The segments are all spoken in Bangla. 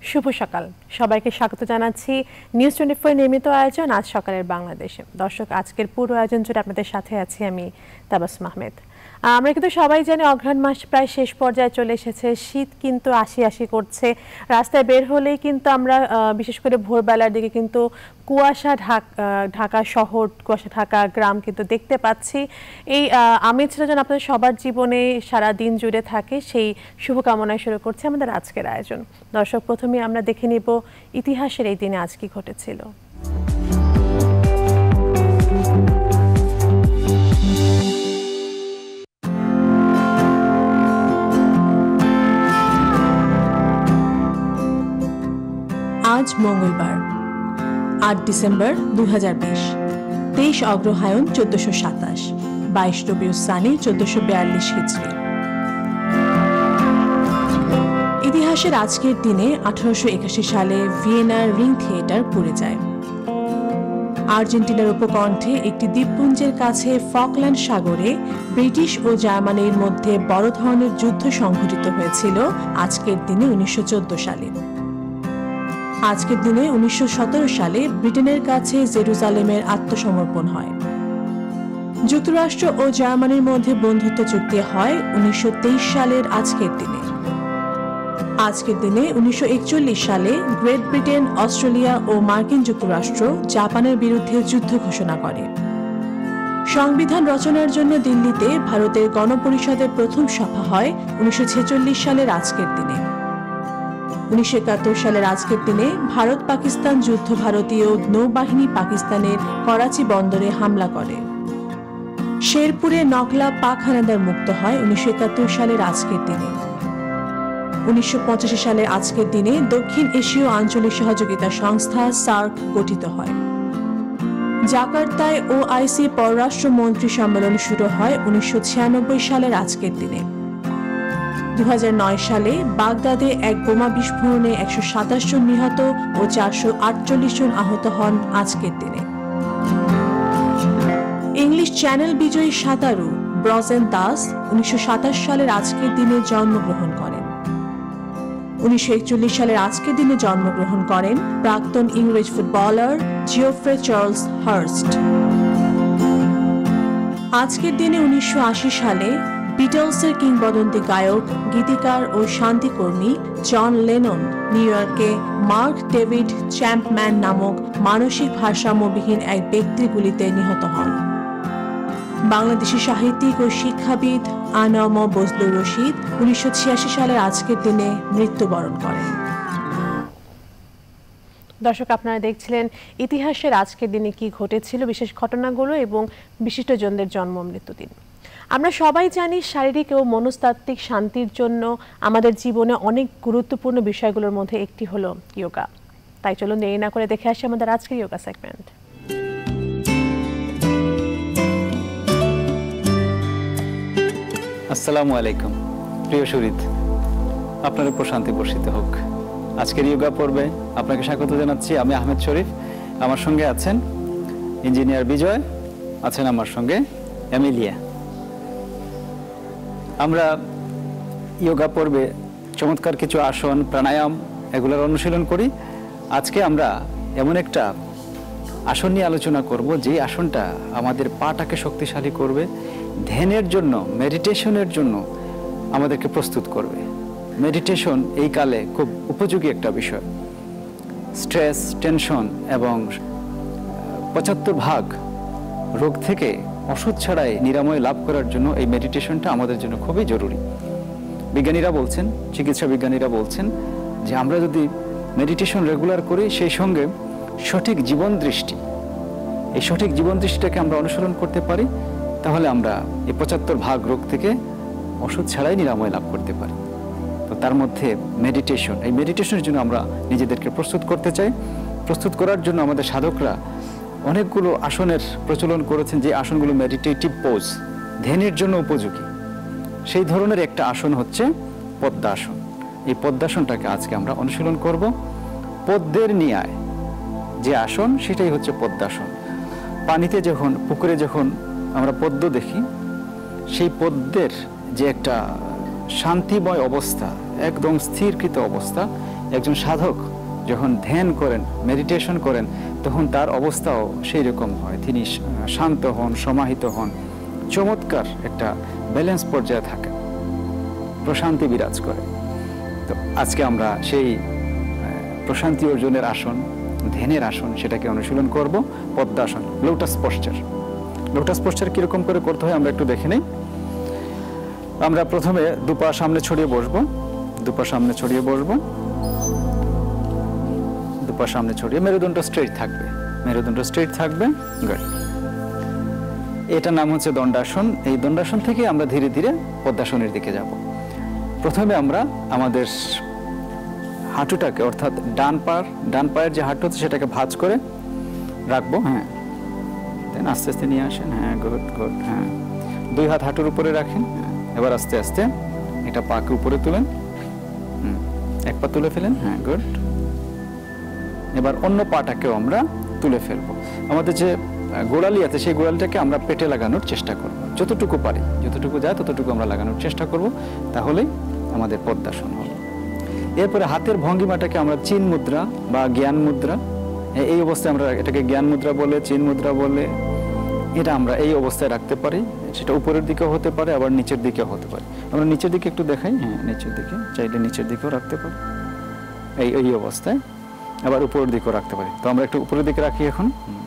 শুভ সকাল সবাইকে স্বাগত জানাচ্ছি নিউজ 24 নিয়মিত আয়োজন আজ সকালের বাংলাদেশে। দর্শক, আজকের পুরো আয়োজন জুড়ে আপনাদের সাথে আছি আমি তাবাসসুম আহমেদ। আমরা কিন্তু সবাই জানি অঘ্রাণ মাস প্রায় শেষ পর্যায়ে চলে এসেছে। শীত কিন্তু আসি আসি করছে। রাস্তায় বের হলেই কিন্তু আমরা বিশেষ করে ভোরবেলার দিকে কিন্তু কুয়াশা ঢাকা শহর, কুয়াশা ঢাকা গ্রাম কিন্তু দেখতে পাচ্ছি। এই আমেজটা যেন আপনাদের সবার জীবনে সারা দিন জুড়ে থাকে, সেই শুভকামনায় শুরু করছে আমাদের আজকের আয়োজন। দর্শক, প্রথমে আমরা দেখে নিব ইতিহাসের এই দিনে আজ কি ঘটেছিল। আজ মঙ্গলবার ৮ ডিসেম্বর ২০২০, ২৩ অগ্রহায়ণ ১৪২৭, ২২ রবিউল সানি ১৪৪২ হিজরি। ইতিহাসের আজকের দিনে ১৮৮১ সালে ভিয়েনার রিং থিয়েটার পুড়ে যায়। আর্জেন্টিনার উপকণ্ঠে একটি দ্বীপপুঞ্জের কাছে ফকল্যান্ড সাগরে ব্রিটিশ ও জার্মানির মধ্যে বড় ধরনের যুদ্ধ সংঘটিত হয়েছিল আজকের দিনে ১৯১৪ সালে। আজকের দিনে ১৯১৭ সালে ব্রিটেনের কাছে জেরুজালেমের আত্মসমর্পণ হয়। যুক্তরাষ্ট্র ও জার্মানির মধ্যে বন্ধুত্ব চুক্তি হয় ১৯২৩ সালের আজকের দিনে। আজকের দিনে ১৯৪১ সালে গ্রেট ব্রিটেন, অস্ট্রেলিয়া ও মার্কিন যুক্তরাষ্ট্র জাপানের বিরুদ্ধে যুদ্ধ ঘোষণা করে। সংবিধান রচনার জন্য দিল্লিতে ভারতের গণপরিষদের প্রথম সভা হয় ১৯৪৬ সালের আজকের দিনে। ১৯৭১ সালের আজকের দিনে ভারত পাকিস্তান যুদ্ধ ভারতীয় নৌবাহিনী পাকিস্তানের করাচি বন্দরে হামলা করে। শেরপুরে নকলা পাক হানাদার মুক্ত হয় ১৯৭১ সালের আজকের দিনে। ১৯৮৫ সালের আজকের দিনে দক্ষিণ এশীয় আঞ্চলিক সহযোগিতা সংস্থা সার্ক গঠিত হয়। জাকার্তায় ওআইসি পররাষ্ট্র মন্ত্রী সম্মেলন শুরু হয় ১৯৯৬ সালের আজকের দিনে। ২০০৯ সালে বাগদাদে এক বোমা বিস্ফোরণে ১২৭ জন নিহত ও ৪৪৮ জন আহত হন আজকের দিনে। ইংলিশ চ্যানেল বিজয়ী সাঁতারু ব্রজেন দাস ১৯২৭ সালের আজকের দিনে জন্মগ্রহণ করেন। ১৯৪১ সালের আজকের দিনে জন্মগ্রহণ করেন প্রাক্তন ইংরেজ ফুটবলার জিওফ্রে চার্লস হার্স্ট। আজকের দিনে ১৯৮০ সালে বিটলসের কিংবদন্তি গায়ক, গীতিকার ও শান্তিকর্মী জন লেনন নিউ ইয়র্কে মার্ক ডেভিড চ্যাম্পম্যান নামক মানসিক ভারসাম্যবিহীন এক ব্যক্তির গুলিতে নিহত হন। বাংলাদেশি সাহিত্যিক ও শিক্ষাবিদ আনম বজলুর রশিদ ১৯৮৬ সালের আজকের দিনে মৃত্যুবরণ করেন। দর্শক, আপনারা দেখছিলেন ইতিহাসের আজকের দিনে কি ঘটেছিল, বিশেষ ঘটনাগুলো এবং বিশিষ্টজনদের জন্ম মৃত্যুদিন। আমরা সবাই জানি শারীরিক ও মনস্তাত্ত্বিক শান্তির জন্য আমাদের জীবনে অনেক গুরুত্বপূর্ণ বিষয়গুলোর মধ্যে একটি হলো যোগা। তাই চলুন দেরি না করে দেখে আসি আমাদের আজকের যোগা সেগমেন্ট। আসসালামু আলাইকুম প্রিয় শরীদ, আপনার উপর শান্তি বর্ষিত হোক। আজকের যোগা পর্বে আপনাকে স্বাগত জানাচ্ছি। আমি আহমেদ শরীফ, আমার সঙ্গে আছেন ইঞ্জিনিয়ার বিজয়, আছেন আমার সঙ্গে এমিলিয়া। আমরা যোগা পর্বে চমৎকার কিছু আসন, প্রাণায়াম এগুলোর অনুশীলন করি। আজকে আমরা এমন একটা আসন নিয়ে আলোচনা করব যে আসনটা আমাদের পাটাকে শক্তিশালী করবে, ধ্যানের জন্য, মেডিটেশনের জন্য আমাদেরকে প্রস্তুত করবে। মেডিটেশন এই কালে খুব উপযোগী একটা বিষয়। স্ট্রেস, টেনশন এবং ৭৫% রোগ থেকে ওষুধ ছাড়াই নিরাময় লাভ করার জন্য এই মেডিটেশনটা আমাদের জন্য খুবই জরুরি। বিজ্ঞানীরা বলছেন, চিকিৎসা বিজ্ঞানীরা বলছেন যে আমরা যদি মেডিটেশন রেগুলার করি, সেই সঙ্গে সঠিক জীবন দৃষ্টি, এই সঠিক জীবন দৃষ্টিটাকে আমরা অনুসরণ করতে পারি, তাহলে আমরা এই ৭৫% রোগ থেকে ওষুধ ছাড়াই নিরাময় লাভ করতে পারি। তো তার মধ্যে মেডিটেশন, এই মেডিটেশনের জন্য আমরা নিজেদেরকে প্রস্তুত করতে চাই। প্রস্তুত করার জন্য আমাদের সাধকরা অনেকগুলো আসনের প্রচলন করেছেন, যে আসনগুলো মেডিটেটিভ পোজ, ধ্যানের জন্য উপযোগী। সেই ধরনের একটা আসন হচ্ছে পদ্মাসন। এই পদ্মাসনটাকে আজকে আমরা অনুশীলন করব। পদ্মের ন্যায় যে আসন, সেটাই হচ্ছে পদ্মাসন। পানিতে যখন, পুকুরে যখন আমরা পদ্ম দেখি, সেই পদ্মের যে একটা শান্তিময় অবস্থা, একদম স্থিরকৃত অবস্থা, একজন সাধক যখন ধ্যান করেন, মেডিটেশন করেন, তখন তার অবস্থাও সেই রকম হয়। তিনি শান্ত হন, সমাহিত হন, চমৎকার একটা ব্যালেন্স পর্যায়ে থাকেন, প্রশান্তি বিরাজ করে। তো আজকে আমরা সেই প্রশান্তি অর্জনের আসন, ধ্যানের আসন, সেটাকে অনুশীলন করব। Padmasana, lotus posture. Lotus posture কিরকম করে করতে হয় আমরা একটু দেখে নিই। আমরা প্রথমে দুপা সামনে ছড়িয়ে বসবো, দুপা সামনে ছড়িয়ে বসবো, দুপা সামনে ছড়িয়ে, মেরুদণ্ড স্ট্রেট থাকবে, মেরুদণ্ড স্ট্রেট থাকবে। গুড। এটার নাম হচ্ছে দণ্ডাসন। এই দণ্ডাসন থেকে আমরা ধীরে ধীরে পদ্মাসনের দিকে যাব। প্রথমে আমরা আমাদের হাঁটুটাকে, অর্থাৎ ডান পায়ের যে হাঁটু হচ্ছে সেটাকে ভাঁজ করে রাখবো। হ্যাঁ, দেন আস্তে আস্তে নিয়ে আসেন। হ্যাঁ, গুড গুড। হ্যাঁ, দুই হাত হাঁটুর উপরে রাখেন। এবার আস্তে আস্তে এটা পাকে উপরে তুলেন, এক পা তুলে ফেলেন। হ্যাঁ, গুড। এবার অন্য পাটাকেও আমরা তুলে ফেলবো। আমাদের যে গোড়ালি আছে সেই গোড়ালিটাকে আমরা পেটে লাগানোর চেষ্টা করব, যতটুকু পারি, যতটুকু যায় ততটুকু আমরা লাগানোর চেষ্টা করব, তাহলেই আমাদের পদ্মাসন হবে। এরপরে হাতের ভঙ্গিমাটাকে আমরা চিন মুদ্রা বা জ্ঞান মুদ্রা, এই অবস্থায় আমরা এটাকে জ্ঞান মুদ্রা বলে, চিন মুদ্রা বলে, এটা আমরা এই অবস্থায় রাখতে পারি। সেটা উপরের দিকেও হতে পারে, আবার নিচের দিকেও হতে পারে। আমরা নিচের দিকে একটু দেখাই। হ্যাঁ, নিচের দিকে চাইলে নিচের দিকেও রাখতে পারি, এই অবস্থায়। আবার উপরের দিকেও রাখতে পারি। তো আমরা একটু উপরের দিকে রাখি এখন।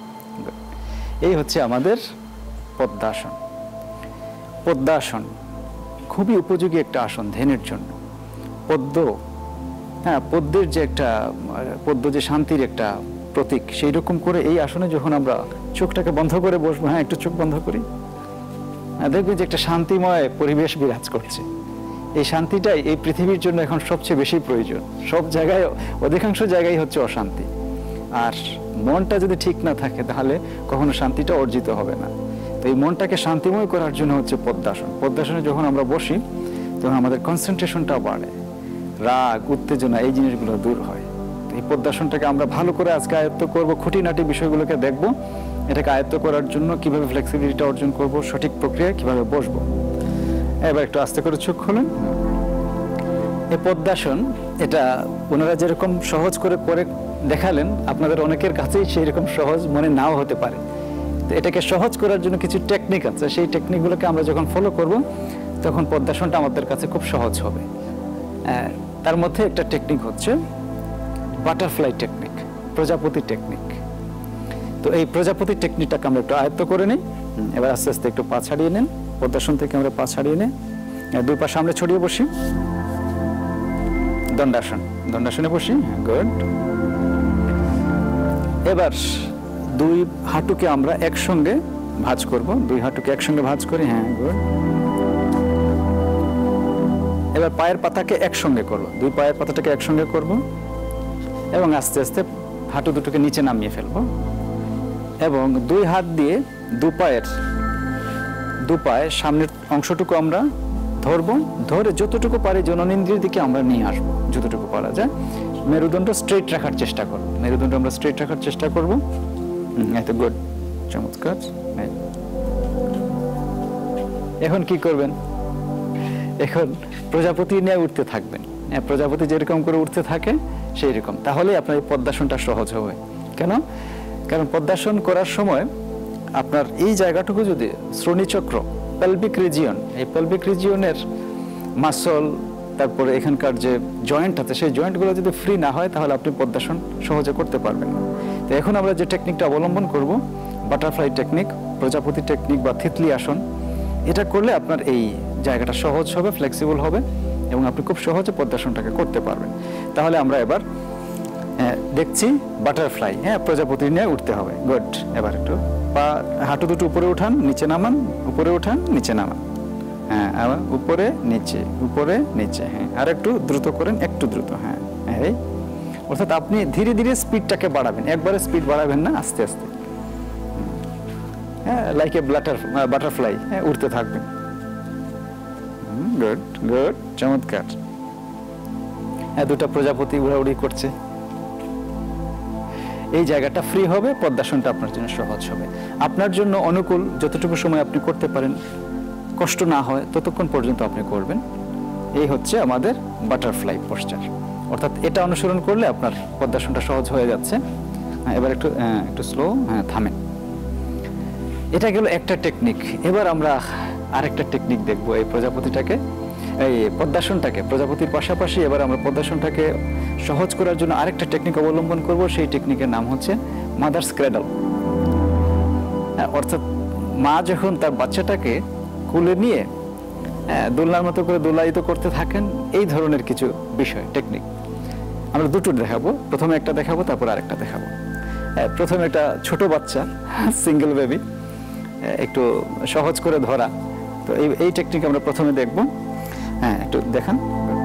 এই হচ্ছে আমাদের পদ্মাসন। পদ্মাসন খুবই উপযোগী একটা আসন ধ্যানের জন্য। পদ্ম, হ্যাঁ, পদ্মের যে একটা, পদ্ম যে শান্তির একটা প্রতীক, সেই রকম করে এই আসনে যখন আমরা চোখটাকে বন্ধ করে বসবো, হ্যাঁ, একটু চোখ বন্ধ করি, দেখবেন যে একটা শান্তিময় পরিবেশ বিরাজ করছে। এই শান্তিটাই এই পৃথিবীর জন্য এখন সবচেয়ে বেশি প্রয়োজন। সব জায়গায়, অধিকাংশ জায়গায় হচ্ছে অশান্তি। আর মনটা যদি ঠিক না থাকে তাহলে কখনো শান্তিটা অর্জিত হবে না। তো এই মনটাকে শান্তিময় করার জন্য হচ্ছে পদ্মাসন। পদ্মাসনে যখন আমরা বসি তখন আমাদের কনসেন্ট্রেশনটা বাড়ে, রাগ, উত্তেজনা, এই জিনিসগুলো দূর হয়। এই পদ্মাসনটাকে আমরা ভালো করে আজকে আয়ত্ত করব, খুঁটিনাটি বিষয়গুলোকে দেখব। এটাকে আয়ত্ত করার জন্য কিভাবে ফ্লেক্সিবিলিটি অর্জন করব, সঠিক প্রক্রিয়ায় কিভাবে বসবো। এবার একটু আস্তে করে চোখ খুলেন। এই পদ্মাসন, এটা ওনারা যেরকম সহজ করে করে দেখালেন, আপনাদের অনেকের কাছেই সেই রকম সহজ মনে নাও হতে পারে। তো এটাকে সহজ করার জন্য কিছু টেকনিক আছে। সেই টেকনিকগুলোকে আমরা যখন ফলো করব তখন পদ্মাসনটা আমাদের কাছে খুব সহজ হবে। তার মধ্যে একটা টেকনিক হচ্ছে বাটারফ্লাই টেকনিক, প্রজাপতি টেকনিক। তো এই প্রজাপতি টেকনিকটাকে আমরা একটু আয়ত্ত করে নিই। এবার আস্তে আস্তে একটু পা ছাড়িয়ে নেন, পদ্মাসন থেকে আমরা পা ছাড়িয়ে নিই, দুই পা সামনে ছড়িয়ে বসি। দণ্ডাসন, দণ্ডাসনে বসি। গুড। এবার দুই হাঁটুকে আমরা একসঙ্গে ভাঁজ করব, দুই হাঁটুকে একসঙ্গে ভাঁজ করি। হ্যাঁ, গুড। এবার পায়ের পাতাকে একসঙ্গে করব, দুই পায়ের পাতাটাকে একসঙ্গে করব এবং আস্তে আস্তে হাঁটু দুটোকে নিচে নামিয়ে ফেলবো এবং দুই হাত দিয়ে দু পায়ের সামনের অংশটুকু আমরা ধরবো, ধরে যতটুকু পারি জননেন্দ্রিয়ের দিকে আমরা নিয়ে আসবো, যতটুকু পারা যায়। মেরুদণ্ড স্ট্রেট রাখার চেষ্টা করব, মেরুদণ্ড আমরা স্ট্রেট রাখার চেষ্টা করব। এত গুড, চমৎকার। এখন কি করবেন? এখন প্রজাপতি নিয়ে উঠতে থাকবেন। প্রজাপতি যেরকম করে উঠতে থাকে সেই রকম, তাহলে আপনার এই পদ্মাসনটা সহজ হবে। কেন? কারণ পদ্মাসন করার সময় আপনার এই জায়গাটুকু যদি শ্রোণীচক্র, পেলভিক রিজিয়ন, এই পেলভিক রিজিয়নের মাসল, তারপরে এখানকার যে জয়েন্ট আছে সেই জয়েন্টগুলো যদি ফ্রি না হয় তাহলে আপনি পদ্মাসন সহজে করতে পারবেন না। তো এখন আমরা যে টেকনিকটা অবলম্বন করব, বাটারফ্লাই টেকনিক, প্রজাপতি টেকনিক বা তিতলি আসন, এটা করলে আপনার এই জায়গাটা সহজ হবে, ফ্লেক্সিবল হবে এবং আপনি খুব সহজে পদ্মাসনটাকে করতে পারবেন। তাহলে আমরা এবার দেখছি বাটারফ্লাই, হ্যাঁ, প্রজাপতি নিয়ে উঠতে হবে। গুড। এবার একটু পা, হাঁটু দুটো উপরে উঠান, নিচে নামান, উপরে উঠান, নিচে নামান। হ্যাঁ, আবার উপরে নিচে, উপরে নিচে। হ্যাঁ, আর একটু দ্রুত করেন, একটু দ্রুত। হ্যাঁ, এই অর্থাৎ আপনি ধীরে ধীরে স্পিডটাকে বাড়াবেন, একবারে স্পিড বাড়াবেন না, আস্তে আস্তে। হ্যাঁ, লাইক এ বাটারফ্লাই, হ্যাঁ, উঠতে থাকবেন। গুড গুড, চমৎকার। হ্যাঁ, দুটা প্রজাপতি উড়াউড়ি করছে। এই জায়গাটা ফ্রি হবে, পদ্মাসনটা আপনার জন্য সহজ হবে। আপনার জন্য অনুকূল যতটুকু সময় আপনি করতে পারেন, কষ্ট না হয় ততক্ষণ পর্যন্ত আপনি করবেন। এই হচ্ছে আমাদের বাটারফ্লাই পশ্চার, অর্থাৎ এটা অনুসরণ করলে আপনার পদ্মাসনটা সহজ হয়ে যাচ্ছে। এবার একটু স্লো, থামেন। এটা গেল একটা টেকনিক। এবার আমরা আরেকটা টেকনিক দেখব এই পদ্মাসনটাকে প্রজাপতির পাশাপাশি এবার আমরা পদ্মাসনটাকে সহজ করার জন্য আরেকটা টেকনিক অবলম্বন করব। সেই টেকনিকের নাম হচ্ছে মাদার্স ক্রেডল। অর্থাৎ মা যখন তার বাচ্চাটাকে কোলে নিয়ে দোলনার মতো করে দোলায়িত করতে থাকেন, এই ধরনের কিছু বিষয় টেকনিক আমরা দুটো দেখাবো। প্রথমে একটা দেখাবো, তারপর আরেকটা দেখাবো। প্রথমে একটা ছোট বাচ্চা, সিঙ্গেল বেবি, একটু সহজ করে ধরা। তো এই টেকনিক আমরা প্রথমে দেখব। একটু দেখান।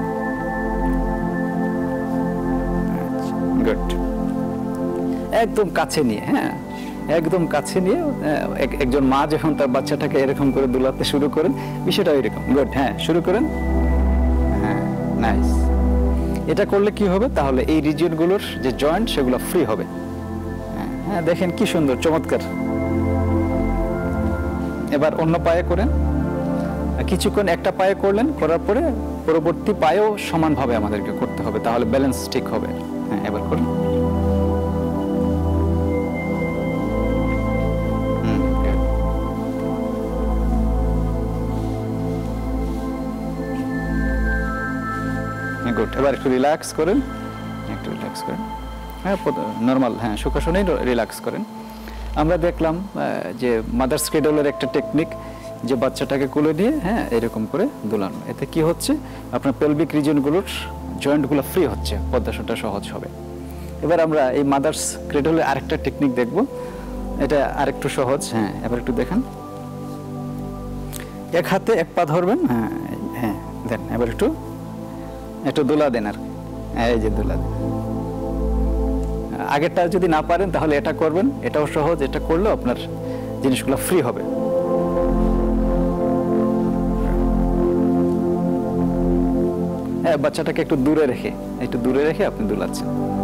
গুড। একদম কাছে নিয়ে, একদম কাছে নিয়ে একজন মা যখন তার বাচ্চাটাকে এরকম করে দুলাতে শুরু করেন, বিষয়টা এরকম। গুড, শুরু করেন। নাইস। এটা করলে কি হবে, তাহলে এই রিজিয়নগুলোর যে জয়েন্ট সেগুলো ফ্রি হবে। দেখেন কি সুন্দর, চমৎকার। এবার অন্য পায়ে করেন। কিছুক্ষণ একটা পায়ে করলেন, করার পরে পরবর্তী পায়েও সমানভাবে আমাদেরকে করতে হবে, তাহলে ব্যালেন্স ঠিক হবে। এবার করুন। গুড। এবার একটু রিল্যাক্স করেন, নর্মাল সুখাসনেই রিল্যাক্স করেন। আমরা দেখলাম যে মাদার্স ক্রেডলের একটা টেকনিক, যে বাচ্চাটাকে কোলে নিয়ে এরকম করে দোলানো। এতে কি হচ্ছে, আপনার পেলভিক রিজিয়নগুলোর জয়েন্টগুলো ফ্রি হচ্ছে, পদ্মাসনটা সহজ হবে। এবার আমরা এই মাদার্স ক্রেডলের আরেকটা টেকনিক দেখব। এটা আরেকটু সহজ। এবার একটু দেখেন। এক হাতে এক পা ধরবেন। দেন এবার একটু দোলা দেন। আর এই যে দোলা দেন। আগেরটা যদি না পারেন তাহলে এটা করবেন, এটাও সহজ। এটা করলেও আপনার জিনিসগুলো ফ্রি হবে। বাচ্চাটাকে একটু দূরে রেখে আপনি দোলাচ্ছেন।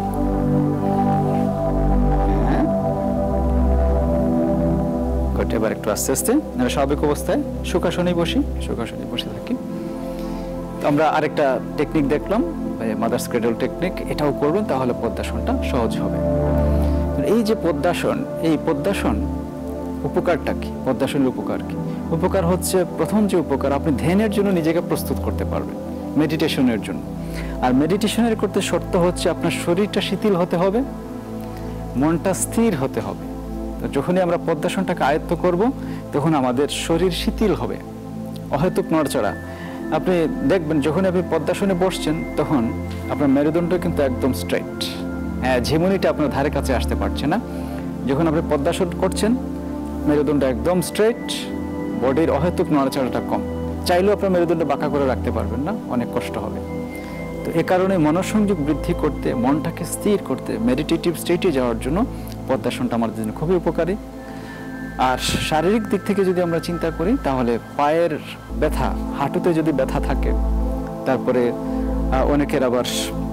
এবার একটু আস্তে আস্তে স্বাভাবিক অবস্থায় সুখাসনেই বসে থাকি। আমরা আরেকটা টেকনিক দেখলাম, মাদার্স ক্রেডল টেকনিক। এটাও করবেন, তাহলে পদ্মাসনটা সহজ হবে। এই যে পদ্মাসন উপকারটা কি, পদ্মাসনের উপকার কি? উপকার হচ্ছে, প্রথম যে উপকার, আপনি ধ্যানের জন্য নিজেকে প্রস্তুত করতে পারবেন, মেডিটেশনের জন্য। আর মেডিটেশনের করতে শর্ত হচ্ছে আপনার শরীরটা শিথিল হতে হবে, মনটা স্থির হতে হবে। তো যখনই আমরা পদ্মাসনটাকে আয়ত্ত করব, তখন আমাদের শরীর শিথিল হবে, অহেতুক নড়চড়া। আপনি দেখবেন যখন আপনি পদ্মাসনে বসছেন, তখন আপনার মেরুদণ্ড কিন্তু একদম স্ট্রেট, ঝিমুনিটা আপনার ধারে কাছে আসতে পারছে না। যখন আপনি পদ্মাসন করছেন, মেরুদণ্ড একদম স্ট্রেট, বডির অহেতুক নড়াচড়াটা কম। চাইলেও আপনার মেরুদণ্ড বাঁকা করে রাখতে পারবেন না, অনেক কষ্ট হবে। তো এ কারণে মনোসংযোগ বৃদ্ধি করতে, মনটাকে স্থির করতে, মেডিটেটিভ স্টেটে যাওয়ার জন্য পদ্মাসনটা আমাদের জন্য খুবই উপকারী। আর শারীরিক দিক থেকে যদি আমরা চিন্তা করি, তাহলে পায়ের ব্যথা, হাঁটুতে যদি ব্যথা থাকে, তারপরে অনেকের আবার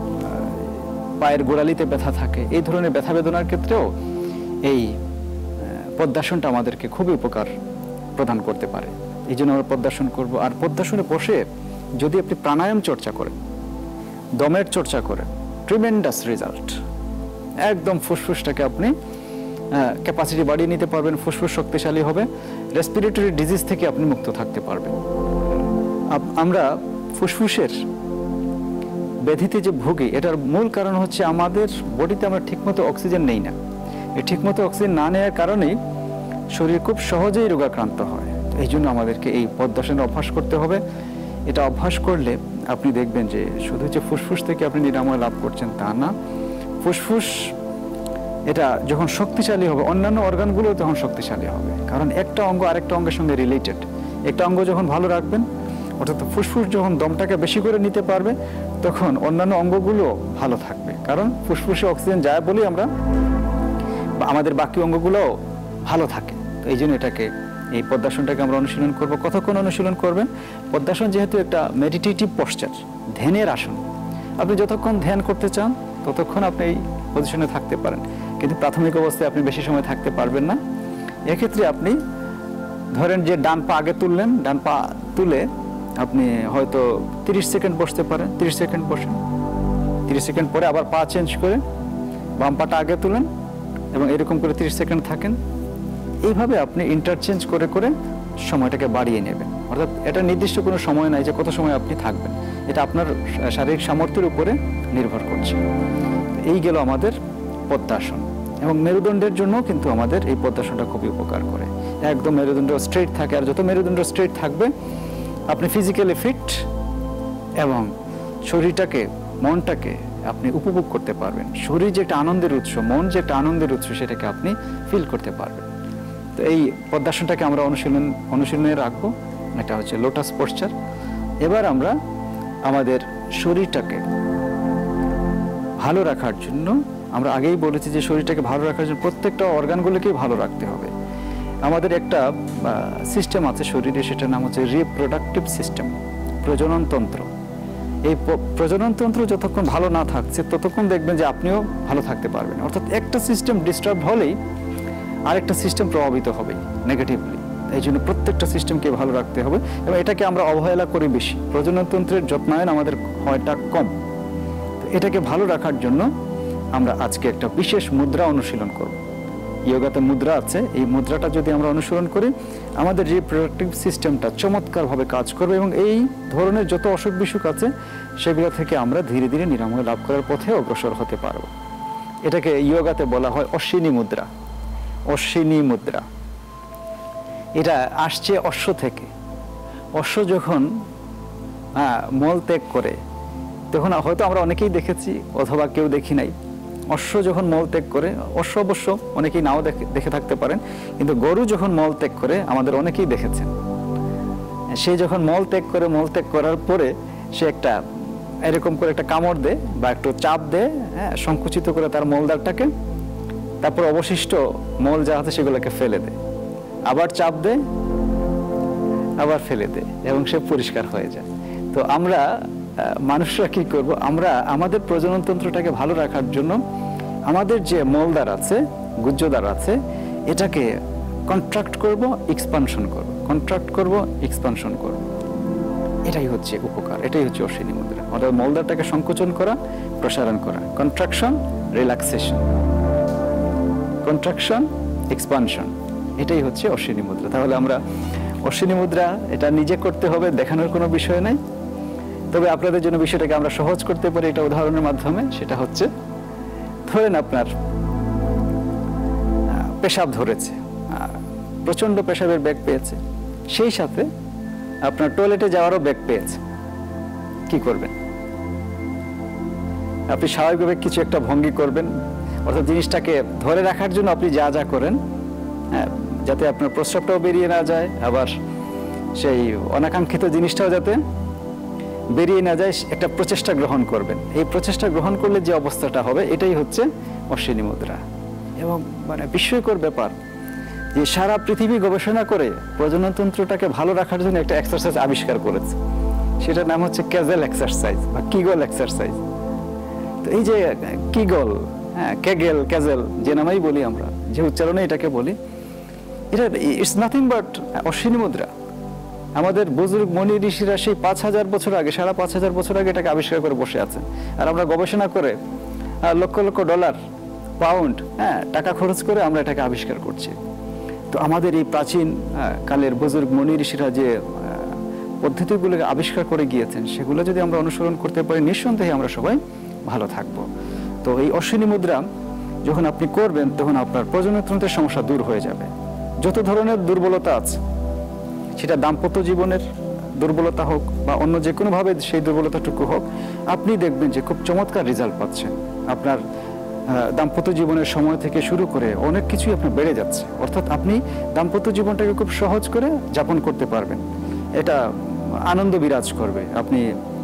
পায়ের গোড়ালিতে ব্যথা থাকে, এই ধরনের ব্যথা বেদনার ক্ষেত্রেও এই পদ্মাসনটা আমাদেরকে খুবই উপকার প্রদান করতে পারে। এই জন্য আমরা পদ্মাসন করব। আর পদ্মাসনে বসে যদি আপনি প্রাণায়াম চর্চা করেন, দমের চর্চা করেন, ট্রিমেন্ডাস রেজাল্ট। একদম ফুসফুসটাকে আপনি ক্যাপাসিটি বাড়িয়ে নিতে পারবেন, ফুসফুস শক্তিশালী হবে, রেসপিরেটরি ডিজিজ থেকে আপনি মুক্ত থাকতে পারবেন। আমরা ফুসফুসের ব্যাধিতে যে ভুগি, এটার মূল কারণ হচ্ছে আমাদের বডিতে আমরা ঠিকমতো অক্সিজেন নেই না। এই ঠিকমতো অক্সিজেন না নেওয়ার কারণেই শরীর খুব সহজেই রোগাক্রান্ত হয়। এই জন্য আমাদেরকে এই পদ্মাসনের অভ্যাস করতে হবে। এটা অভ্যাস করলে আপনি দেখবেন যে শুধু যে ফুসফুস থেকে আপনি নিরাময় লাভ করছেন তা না, ফুসফুস এটা যখন শক্তিশালী হবে, অন্যান্য অর্গানগুলো তখন শক্তিশালী হবে। কারণ একটা অঙ্গ আরেকটা অঙ্গের সঙ্গে রিলেটেড। একটা অঙ্গ যখন ভালো রাখবেন, অর্থাৎ ফুসফুস যখন দমটাকে বেশি করে নিতে পারবে, তখন অন্যান্য অঙ্গগুলো ভালো থাকবে। কারণ ফুসফুসে অক্সিজেন যায় বলেই আমরা, আমাদের বাকি অঙ্গগুলোও ভালো থাকে। তো এই জন্য এই পদ্মাসনটাকে আমরা অনুশীলন করব। কতক্ষণ অনুশীলন করবেন? পদ্মাসন যেহেতু একটা মেডিটেটিভ পশ্চার, ধ্যানের আসন, আপনি যতক্ষণ ধ্যান করতে চান ততক্ষণ আপনি এই পজিশনে থাকতে পারেন। কিন্তু প্রাথমিক অবস্থায় আপনি বেশি সময় থাকতে পারবেন না। এক্ষেত্রে আপনি ধরেন যে ডান পা আগে তুললেন, ডান পা তুলে আপনি হয়তো 30 সেকেন্ড বসতে পারেন। 30 সেকেন্ড বসেন, 30 সেকেন্ড পরে আবার পা চেঞ্জ করে বাম পাটা আগে তুলেন এবং এরকম করে 30 সেকেন্ড থাকেন। এইভাবে আপনি ইন্টারচেঞ্জ করে করে সময়টাকে বাড়িয়ে নেবেন। অর্থাৎ এটা নির্দিষ্ট কোনো সময় নাই যে কত সময় আপনি থাকবেন, এটা আপনার শারীরিক সামর্থ্যের উপরে নির্ভর করছে। এই গেল আমাদের পদ্মাসন। এবং মেরুদণ্ডের জন্য কিন্তু আমাদের এই পদ্মাসনটা খুবই উপকার করে। একদম মেরুদণ্ড স্ট্রেট থাকে, আর যত মেরুদণ্ড স্ট্রেট থাকবে আপনি ফিজিক্যালি ফিট এবং শরীরটাকে মনটাকে আপনি উপভোগ করতে পারবেন। শরীর যেটা আনন্দের উৎস, মন যেটা আনন্দের উৎস, সেটাকে আপনি ফিল করতে পারবেন। তো এই পদ্মাসনটাকে আমরা অনুশীলনে রাখবো। এটা হচ্ছে লোটাস পশ্চার। এবার আমরা আমাদের শরীরটাকে ভালো রাখার জন্য, আমরা আগেই বলেছি যে শরীরটাকে ভালো রাখার জন্য প্রত্যেকটা অর্গানগুলোকেই ভালো রাখতে হবে। আমাদের একটা সিস্টেম আছে শরীরে, সেটার নাম হচ্ছে রিপ্রোডাক্টিভ সিস্টেম, প্রজনন তন্ত্র। এই প্রজনন তন্ত্র যতক্ষণ ভালো না থাকছে ততক্ষণ দেখবেন যে আপনিও ভালো থাকতে পারবেন। অর্থাৎ একটা সিস্টেম ডিস্টার্ব হলেই আরেকটা সিস্টেম প্রভাবিত হবে নেগেটিভলি। এই জন্য প্রত্যেকটা সিস্টেমকে ভালো রাখতে হবে এবং এটাকে আমরা অবহেলা করি বেশি। প্রজননতন্ত্রের যত্নায়ন আমাদের হয়টা কম। তো এটাকে ভালো রাখার জন্য আমরা আজকে একটা বিশেষ মুদ্রা অনুশীলন করব। ইয়োগাতে মুদ্রা আছে, এই মুদ্রাটা যদি আমরা অনুসরণ করি আমাদের রিপ্রোডাক্টিভ সিস্টেমটা চমৎকারভাবে কাজ করবে এবং এই ধরনের যত অসুখ বিসুখ আছে সেগুলো থেকে আমরা ধীরে ধীরে নিরাময় লাভ করার পথে অগ্রসর হতে পারব। এটাকে ইয়োগাতে বলা হয় অশ্বিনী মুদ্রা। অশ্বিনী মুদ্রা এটা আসছে অশ্ব থেকে। অশ্ব যখন মল ত্যাগ করে তখন হয়তো আমরা অনেকেই দেখেছি অথবা কেউ দেখি নাই। অশ্ব যখন মল ত্যাগ করে, অশ্ব অবশ্য অনেকেই নাও দেখে থাকতে পারেন, কিন্তু গরু যখন মল ত্যাগ করে আমাদের অনেকেই দেখেছেন। সে যখন মল ত্যাগ করে, মল ত্যাগ করার পরে সে একটা এরকম করে একটা কামড় দেয় বা একটু চাপ দেয়, সংকুচিত করে তার মলদারটাকে, তারপর অবশিষ্ট মল যা আছে সেগুলোকে ফেলে দেয়, আবার চাপ দেয়, আবার ফেলে দেয় এবং সে পরিষ্কার হয়ে যায়। তো আমরা মানুষরা কি করব, আমরা আমাদের প্রজননতন্ত্রটাকে ভালো রাখার জন্য আমাদের যে মলদার আছে, গুহ্যদ্বার আছে, এটাকে কন্ট্রাক্ট করব, এক্সপানশন করব, কন্ট্রাক্ট করব, এক্সপানশন করব। এটাই হচ্ছে উপকার, এটাই হচ্ছে অশ্বিনী মুদ্রা। অর্থাৎ মলদারটাকে সংকোচন করা, প্রসারণ করা, কন্ট্রাকশন, রিল্যাক্সেশন, কন্ট্রাকশন, এক্সপানশন, এটাই হচ্ছে অশ্বিনী মুদ্রা। তাহলে আমরা অশ্বিনী মুদ্রা এটা নিজে করতে হবে, দেখানোর কোনো বিষয় নাই। তবে আপনাদের জন্য বিষয়টাকে আমরা সহজ করতে পারি এটা উদাহরণের মাধ্যমে। সেটা হচ্ছে, ধরেন আপনার পেশাব ধরেছে, প্রচন্ড পেশাবের বেগ পেয়েছে, সেই সাথে আপনার টয়লেটে যাওয়ারও বেগ পেয়েছে, কি করবেন? আপনি স্বাভাবিকভাবে কিছু একটা ভঙ্গি করবেন, অর্থাৎ জিনিসটাকে ধরে রাখার জন্য আপনি যা যা করেন, যাতে আপনার প্রস্রাবটাও বেরিয়ে না যায়, আবার সেই অনাকাঙ্ক্ষিত জিনিসটাও যাতে বেরিয়ে না যায়, একটা প্রচেষ্টা গ্রহণ করবেন। এই প্রচেষ্টা গ্রহণ করলে যে অবস্থাটা হবে এটাই হচ্ছে অশ্বিনী মুদ্রা। এবং মানে বিস্ময়কর ব্যাপার যে সারা পৃথিবী গবেষণা করে প্রজননতন্ত্রটাকে ভালো রাখার জন্য একটা এক্সারসাইজ আবিষ্কার করেছে, সেটার নাম হচ্ছে কেজেল এক্সারসাইজ বা কিগল এক্সারসাইজ। তো এই যে কিগল, কেগেল, কেজেল যে নামেই বলি আমরা, যে উচ্চারণে এটাকে বলি, এটা ইটস নাথিং বাট অশ্বিনী মুদ্রা। আমাদের বুজুর্গ মনি ঋষিরা সেই 5000 বছর আগে, 5500 বছর আগে এটাকে আবিষ্কার করে বসে আছেন। আর আমরা গবেষণা করে লক্ষ লক্ষ ডলার, পাউন্ড, টাকা খরচ করে আমরা এটাকে আবিষ্কার করছি। তো আমাদের এই প্রাচীন কালের বুজুর্গ মনি ঋষিরা যে পদ্ধতিগুলোকে আবিষ্কার করে গিয়েছেন সেগুলো যদি আমরা অনুসরণ করতে পারি, নিঃসন্দেহে আমরা সবাই ভালো থাকব। তো এই অশ্বিনী মুদ্রা যখন আপনি করবেন তখন আপনার প্রজননতন্ত্রের সমস্যা দূর হয়ে যাবে। যত ধরনের দুর্বলতা আছে, সেটা দাম্পত্য জীবনের দুর্বলতা হোক বা অন্য যে কোনোভাবে সেই দুর্বলতাটুকু হোক, আপনি দেখবেন যে খুব চমৎকার রেজাল্ট পাচ্ছেন। আপনার দাম্পত্য জীবনের সময় থেকে শুরু করে অনেক কিছুই আপনার বেড়ে যাচ্ছে। অর্থাৎ আপনি দাম্পত্য জীবনটাকে খুব সহজ করে যাপন করতে পারবেন, এটা আনন্দ বিরাজ করবে, আপনি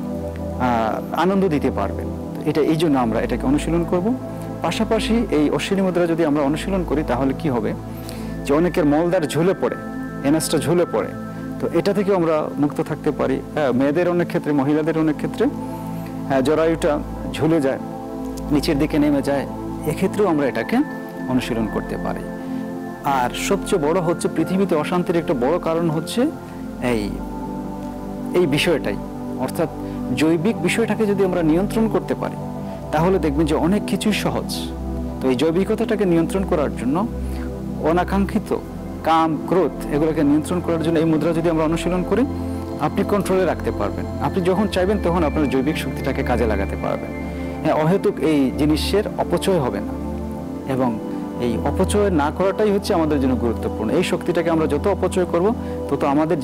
আনন্দ দিতে পারবেন। এটা এই জন্য আমরা এটাকে অনুশীলন করব। পাশাপাশি এই অশ্বিনী মুদ্রা যদি আমরা অনুশীলন করি তাহলে কি হবে, যে অনেকের মলদার ঝুলে পড়ে, এনাসটা ঝুলে পড়ে, তো এটা থেকে আমরা মুক্ত থাকতে পারি। মেয়েদের অনেক ক্ষেত্রে, মহিলাদের অনেক ক্ষেত্রে জরায়ুটা ঝুলে যায়, নিচের দিকে নেমে যায়, এক্ষেত্রেও আমরা এটাকে অনুশীলন করতে পারি। আর সবচেয়ে বড় হচ্ছে, পৃথিবীতে অশান্তির একটা বড় কারণ হচ্ছে এই বিষয়টাই। অর্থাৎ জৈবিক বিষয়টাকে যদি আমরা নিয়ন্ত্রণ করতে পারি তাহলে দেখবেন যে অনেক কিছুই সহজ। তো এই জৈবিকতাটাকে নিয়ন্ত্রণ করার জন্য, অনাকাঙ্ক্ষিত কাম ক্রোধ এগুলোকে নিয়ন্ত্রণ করার জন্য এই মুদ্রা যদি আমরা অনুশীলন করি, আপনি কন্ট্রোলে রাখতে পারবেন। আপনি যখন চাইবেন তখন আপনার জৈবিক শক্তিটাকে কাজে লাগাতে পারবেন। হ্যাঁ, অহেতুক এই জিনিসের অপচয় হবে না, এবং এই অপচয় না করাটাই হচ্ছে আমাদের জন্য গুরুত্বপূর্ণ। এই শক্তিটাকে আমরা যত অপচয় করব তত আমাদের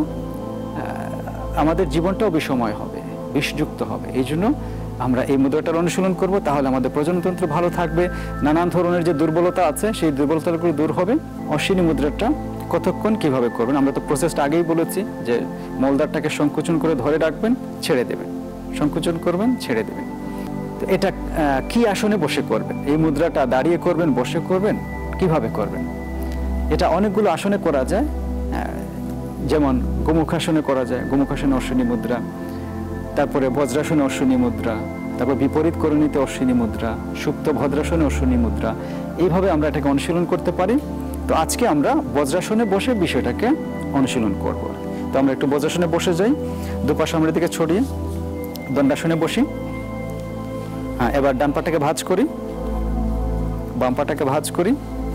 জীবনটাও বিষময় হবে, বিষযুক্ত হবে। এই জন্য আমরা এই মুদ্রাটার অনুশীলন করব, তাহলে আমাদের প্রজননতন্ত্র ভালো থাকবে। নানান ধরনের যে দুর্বলতা আছে সেই দুর্বলতাগুলো দূর হবে। অশ্বিনী মুদ্রাটা কতক্ষণ কিভাবে করবেন, আমরা তো প্রসেসটা আগেই বলেছি যে মলদারটাকে সংকোচন করে ধরে রাখবেন, ছেড়ে দেবেন, সংকোচন করবেন, ছেড়ে দেবেন। তো এটা কি আসনে বসে করবেন, এই মুদ্রাটা দাঁড়িয়ে করবেন, বসে করবেন, কিভাবে করবেন? এটা অনেকগুলো আসনে করা যায়, যেমন গোমুখাসনে করা যায়, গোমুখাসনে অশ্বিনী মুদ্রা, তারপরে বজ্রাসনে অশ্বিনী মুদ্রা, তারপর বিপরীত করণীতে অশ্বিনী মুদ্রা, সুপ্ত ভদ্রাসনে অশ্বিনী মুদ্রা। এইভাবে আমরা এটাকে অনুশীলন করতে পারি। তো আজকে আমরা বজ্রাসনে বসে বিষয়টাকে অনুশীলন করব। তো আমরা একটু বজ্রাসনে বসে যাই, দুপা সামনের দিকে ছড়িয়ে দণ্ডাসনে বসি। হ্যাঁ, এবার ডান পাটাকে ভাঁজ করি, বাম পাটাকে ভাঁজ করি,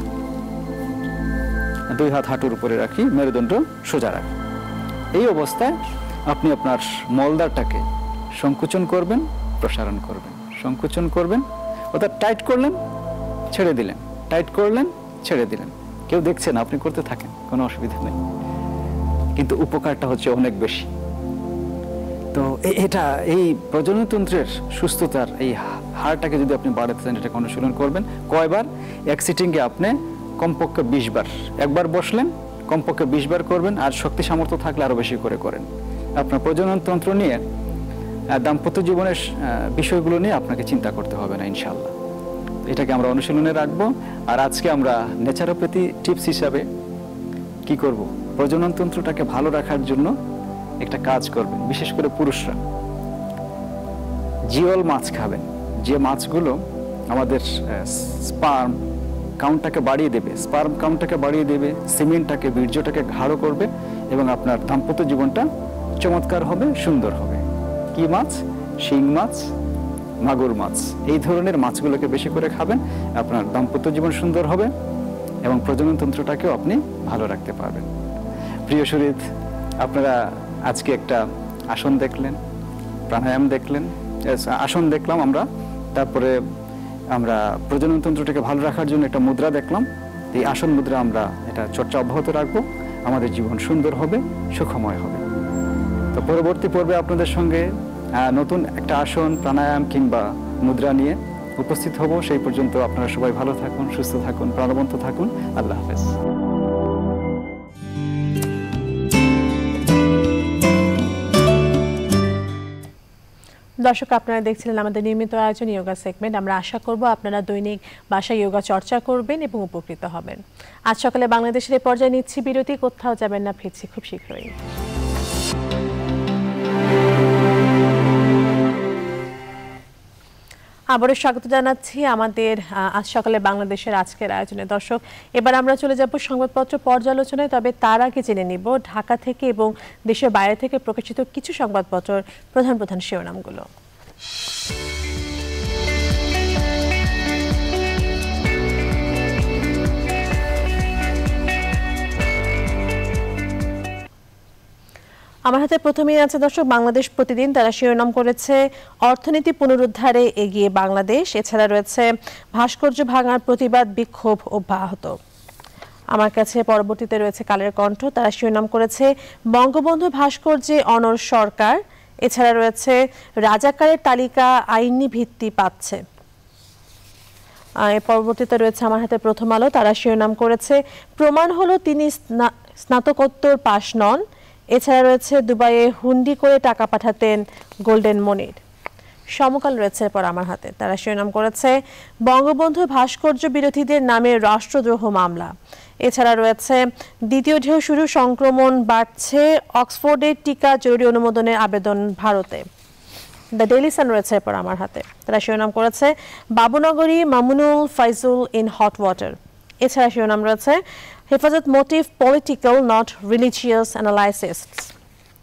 দুই হাত হাঁটুর উপরে রাখি, মেরুদণ্ড সোজা রাখি। এই অবস্থায় আপনি আপনার মলদারটাকে সংকুচন করবেন, প্রসারণ করবেন, সংকুচন করবেন, অর্থাৎ টাইট করলেন, ছেড়ে দিলেন, টাইট করলেন, ছেড়ে দিলেন। কেউ দেখছে না, আপনি করতে থাকেন, কোনো অসুবিধা নেই, কিন্তু উপকারটা হচ্ছে অনেক বেশি। তো এটা এই প্রজননতন্ত্রের সুস্থতার এই হারটাকে যদি আপনি বাড়াতে চান, এটাকে অনুশীলন করবেন। কয়বার? এক সিটিংয়ে আপনি কমপক্ষে 20 বার, একবার বসলেন কমপক্ষে 20 বার করবেন, আর শক্তি সামর্থ্য থাকলে আরো বেশি করে করেন। আপনার প্রজননতন্ত্র নিয়ে, দাম্পত্য জীবনের বিষয়গুলো নিয়ে আপনাকে চিন্তা করতে হবে না, ইনশাআল্লাহ। এটাকে আমরা অনুশীলনে রাখবো। আর আজকে আমরা ন্যাচারোপ্যাথি টিপস হিসাবে কি করব, প্রজননতন্ত্রটাকে ভালো রাখার জন্য একটা কাজ করবেন। বিশেষ করে পুরুষরা জিওল মাছ খাবেন, যে মাছগুলো আমাদের স্পার্ম কাউন্টটাকে বাড়িয়ে দেবে, স্পার্ম কাউন্টটাকে বাড়িয়ে দেবে, সিমেন্টটাকে, বীর্যটাকে গাঢ় করবে, এবং আপনার দাম্পত্য জীবনটা চমৎকার হবে, সুন্দর হবে। কি মাছ? শিং মাছ, মাগুর মাছ, এই ধরনের মাছগুলোকে বেশি করে খাবেন, আপনার দাম্পত্য জীবন সুন্দর হবে এবং প্রজননতন্ত্রটাকেও আপনি ভালো রাখতে পারবেন। প্রিয় শরীর, আপনারা আজকে একটা আসন দেখলেন, প্রাণায়াম দেখলেন, আসন দেখলাম আমরা, তারপরে আমরা প্রজননতন্ত্রটাকে ভালো রাখার জন্য একটা মুদ্রা দেখলাম। এই আসন মুদ্রা আমরা এটা চর্চা অব্যাহত রাখবো, আমাদের জীবন সুন্দর হবে, সুখময় হবে। তো পরবর্তী পর্বে আপনাদের সঙ্গে নতুন একটা আসন, প্রাণায়াম কিংবা মুদ্রা নিয়ে উপস্থিত হব। সেই পর্যন্ত আপনারা সবাই ভালো থাকুন, সুস্থ থাকুন, প্রাণবন্ত থাকুন। আল্লাহ হাফেজ। দর্শক, আপনারা দেখছিলেন আমাদের নিয়মিত আয়োজন যোগা সেগমেন্ট। আমরা আশা করব আপনারা দৈনিক বাসায় যোগা চর্চা করবেন এবং উপকৃত হবেন। আজ সকালে বাংলাদেশের এই পর্যায়ে নিচ্ছি বিরতি, কোথাও যাবেন না, ফিরছি খুব শীঘ্রই। আবারও স্বাগত জানাচ্ছি আমাদের আজ সকালে বাংলাদেশের আজকের আয়োজনে। দর্শক, এবার আমরা চলে যাব সংবাদপত্র পর্যালোচনায়। তবে তার আগে জেনে নিব ঢাকা থেকে এবং দেশের বাইরে থেকে প্রকাশিত কিছু সংবাদপত্রের প্রধান প্রধান শিরোনামগুলো। আমার হাতে প্রথমেই আছে দর্শক বাংলাদেশ প্রতিদিন। তারা শিরোনাম করেছে অর্থনীতি পুনরুদ্ধারে এগিয়ে বাংলাদেশ। এছাড়া রয়েছে ভাস্কর্য ভাঙার প্রতিবাদ বিক্ষোভ অব্যাহত। আমার কাছে পরবর্তীতে রয়েছে কালের কণ্ঠ। তারা শিরোনাম করেছে বঙ্গবন্ধু ভাস্কর্যে অনড় সরকার। এছাড়া রয়েছে রাজাকারের তালিকা আইনি ভিত্তি পাচ্ছে। পরবর্তীতে রয়েছে আমার হাতে প্রথম আলো। তারা শিরোনাম করেছে প্রমাণ হলো তিনি স্নাতকোত্তর পাশ নন। এছাড়া রয়েছে দুবাইয়ে হুন্ডি করে টাকা পাঠাতেন গোল্ডেন মনির। সমকাল রয়েছে এরপর আমার হাতে। তারা শিরোনাম করেছে বঙ্গবন্ধু ভাস্কর্য বিরোধীদের নামে রাষ্ট্রদ্রোহ মামলা। এছাড়া রয়েছে দ্বিতীয় ঢেউ শুরু, সংক্রমণ বাড়ছে, অক্সফোর্ডের টিকা জরুরি অনুমোদনের আবেদন ভারতে। দ্য ডেইলি সান রয়েছে এরপর আমার হাতে। তারা শিরোনাম করেছে Babunagari Mamunul Faizul in hot water. এছাড়া শিরোনাম রয়েছে Hefazat motive political not religious analysis.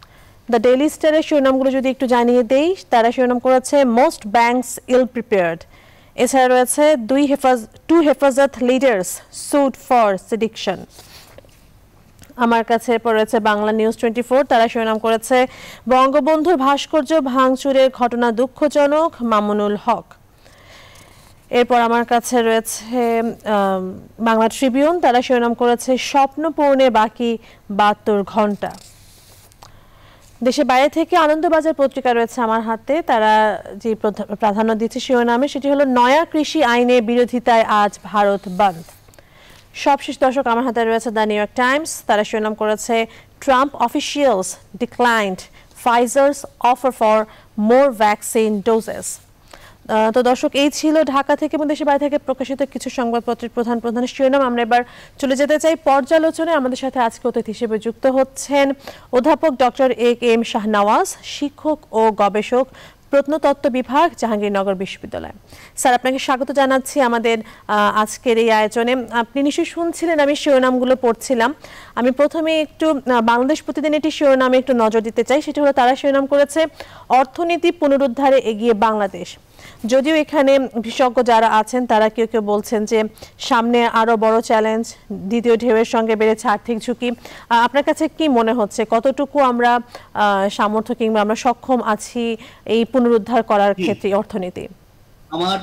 The daily স্টারের শিরোনামগুলো যদি একটু জানিয়ে দেই, তারা শিরোনাম করেছে মোস্ট ব্যাংকস ইল প্রিপেয়ার্ড। এছাড়া রয়েছে টু হেফাজত লিডার্স সুড ফর সেডিকশন। আমার কাছে এরপর রয়েছে বাংলা নিউজ 24, তারা শিরোনাম করেছে বঙ্গবন্ধুর ভাস্কর্য ভাঙচুরের ঘটনা দুঃখজনক, মামুনুল হক। এরপর আমার কাছে রয়েছে বাংলা ট্রিবিউন, তারা শিরোনাম করেছে স্বপ্ন পূরণে বাকি 72 ঘন্টা। দেশের বাইরে থেকে আনন্দবাজার পত্রিকা রয়েছে আমার হাতে, তারা যে প্রাধান্য দিচ্ছে শিরোনামে সেটি হলো নয়া কৃষি আইনে বিরোধিতায় আজ ভারত বন্ধ। সবশেষ দর্শক আমার হাতে রয়েছে দ্য নিউ ইয়র্ক টাইমস, তারা শিরোনাম করেছে Trump officials declined Pfizer's offer for more vaccine doses. তো দর্শক, এই ছিল ঢাকা থেকে এবং দেশের বাইরে থেকে প্রকাশিত কিছু সংবাদপত্রের প্রধান প্রধান শিরোনাম। আমরা এবার চলে যেতে চাই পর্যালোচনায়। আমাদের সাথে আজকে অতিথি হিসেবে যুক্ত হচ্ছেন অধ্যাপক ডক্টর A.K.M. শাহনওয়াজ, শিক্ষক ও গবেষক, প্রত্নতত্ত্ব বিভাগ, জাহাঙ্গীরনগর বিশ্ববিদ্যালয়। স্যার, আপনাকে স্বাগত জানাচ্ছি আমাদের আজকের এই আয়োজনে। আপনি নিশ্চয়ই শুনছিলেন আমি শিরোনামগুলো পড়ছিলাম। আমি প্রথমে একটু বাংলাদেশ প্রতিদিন একটি শিরোনামে একটু নজর দিতে চাই। সেটা হলো তারা শিরোনাম করেছে অর্থনীতি পুনরুদ্ধারে এগিয়ে বাংলাদেশ। যদিও এখানে বিশেষজ্ঞ যারা আছেন তারা কেউ কেউ বলছেন যে সামনে আরো বড় চ্যালেঞ্জ, দ্বিতীয় ঢেউয়ের সঙ্গে বেড়েছে আর্থিক ঝুঁকি। আপনার কাছে কি মনে হচ্ছে কতটুকু আমরা সামর্থ্য কিংবা আমরা সক্ষম আছি এই পুনরুদ্ধার করার ক্ষেত্রে অর্থনীতি? আমার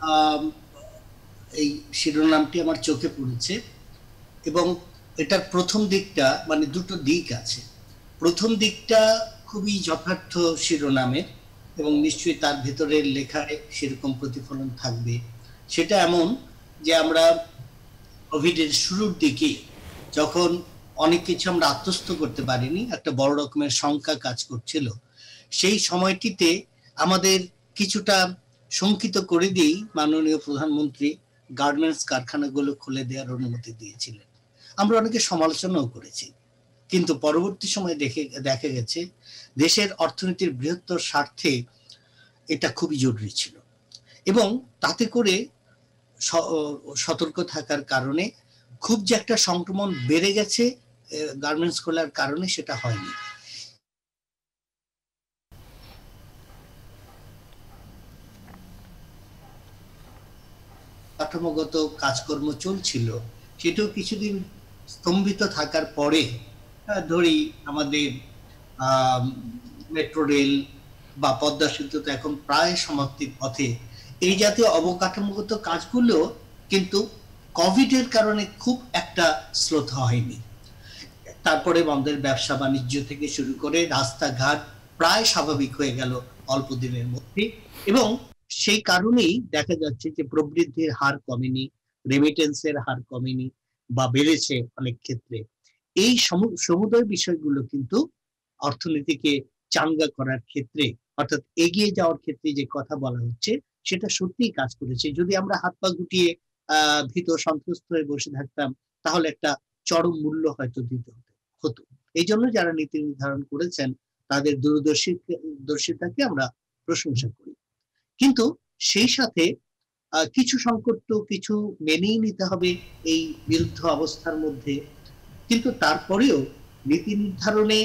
এই শিরোনামটি আমার চোখে পড়েছে এবং এটার প্রথম দিকটা, মানে দুটো দিক আছে। প্রথম দিকটা খুবই যথার্থ শিরোনামের এবং নিশ্চয়ই তার ভেতরের লেখায় সেরকম প্রতিফলন থাকবে। সেটা এমন যে আমরা কোভিডের শুরুর দিকে যখন অনেক কিছু আমরা আত্মস্থ করতে পারিনি, একটা বড় রকমের শঙ্কা কাজ করছিল, সেই সময়টিতে আমাদের কিছুটা শঙ্কিত করে দিয়েই মাননীয় প্রধানমন্ত্রী গার্মেন্টস কারখানাগুলো খুলে দেওয়ার অনুমতি দিয়েছিলেন। আমরা অনেকে সমালোচনাও করেছি, কিন্তু পরবর্তী সময়ে দেখা গেছে দেশের অর্থনীতির বৃহত্তর স্বার্থে এটা খুবই জরুরি ছিল এবং তাতে করে সতর্ক থাকার কারণে খুব যে একটা সংক্রমণ বেড়ে গেছে গার্মেন্টস খোলার কারণে, সেটা হয়নি। কাঠামোগত কাজকর্ম চলছিল, সেটাও কিছুদিন স্তম্ভিত থাকার পরে ধরি আমাদের মেট্রো রেল বা পদ্মা সেতু তো এখন প্রায় সমাপ্তির পথে। এই জাতীয় অবকাঠামোগত কাজগুলো কিন্তু কোভিডের কারণে খুব একটা শ্লথ হয়নি। তারপরে আমাদের ব্যবসা বাণিজ্য থেকে শুরু করে রাস্তাঘাট প্রায় স্বাভাবিক হয়ে গেল অল্প দিনের মধ্যে এবং সেই কারণেই দেখা যাচ্ছে যে প্রবৃদ্ধির হার কমেনি, রেমিটেন্সের হার কমেনি বা বেড়েছে অনেক ক্ষেত্রে। এই সমুদয় বিষয়গুলো কিন্তু অর্থনীতিকে চাঙ্গা করার ক্ষেত্রে, অর্থাৎ এগিয়ে যাওয়ার ক্ষেত্রে যে কথা বলা হচ্ছে সেটা সত্যিই কাজ করেছে। যদি আমরা হাত পা গুটিয়ে ভীত সন্ত্রস্ত হয়ে বসে থাকতাম তাহলে একটা চরম মূল্য হয়তো দিতে হতো। এই জন্য যারা নীতি নির্ধারণ করেছেন তাদের দূরদর্শিতাকে আমরা প্রশংসা করি, কিন্তু সেই সাথে কিছু সংকট তো কিছু মেনেই নিতে হবে এই বিরুদ্ধ অবস্থার মধ্যে। কিন্তু তারপরেও নীতি নির্ধারণে